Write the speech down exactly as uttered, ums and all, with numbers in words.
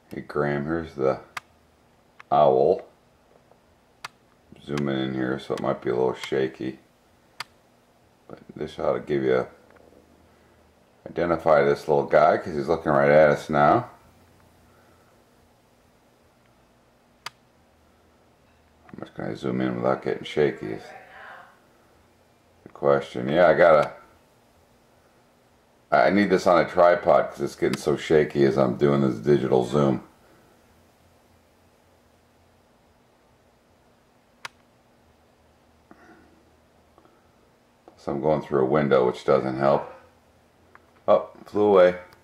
Hey Graham, here's the owl. Zooming in here so it might be a little shaky. But this ought to give you a, identify this little guy because he's looking right at us now. How much can I zoom in without getting shaky is the question. Yeah, I gotta I need this on a tripod because it's getting so shaky as I'm doing this digital zoom. So I'm going through a window, which doesn't help. Oh, flew away.